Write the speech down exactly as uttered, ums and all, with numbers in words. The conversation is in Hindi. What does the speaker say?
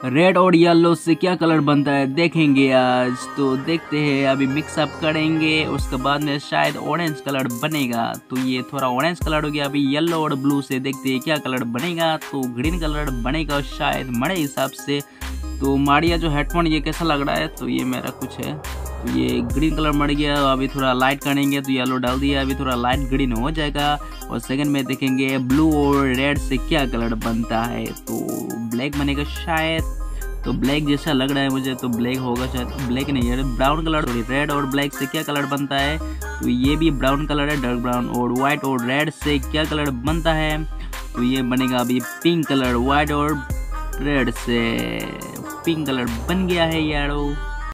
रेड और येलो से क्या कलर बनता है देखेंगे आज। तो देखते हैं, अभी मिक्सअप करेंगे, उसके बाद में शायद ऑरेंज कलर बनेगा। तो ये थोड़ा ऑरेंज कलर हो गया। अभी येलो और ब्लू से देखते हैं क्या कलर बनेगा। तो ग्रीन कलर बनेगा शायद मेरे हिसाब से। तो मारिया जो हेडफोन ये कैसा लग रहा है, तो ये मेरा कुछ है। तो ये ग्रीन कलर मर गया। अभी थोड़ा लाइट करेंगे तो येलो डाल दिया, अभी थोड़ा लाइट ग्रीन हो जाएगा। और सेकंड में देखेंगे ब्लू और रेड से क्या कलर बनता है। तो ब्लैक बनेगा शायद। तो ब्लैक जैसा लग रहा है मुझे, तो ब्लैक होगा शायद। ब्लैक नहीं है, ब्राउन कलर। रेड और ब्लैक से क्या कलर बनता है, तो ये भी ब्राउन कलर है, डार्क ब्राउन। और व्हाइट और रेड से क्या कलर बनता है, तो ये बनेगा अभी पिंक कलर। व्हाइट और रेड से पिंक कलर बन गया है यारो।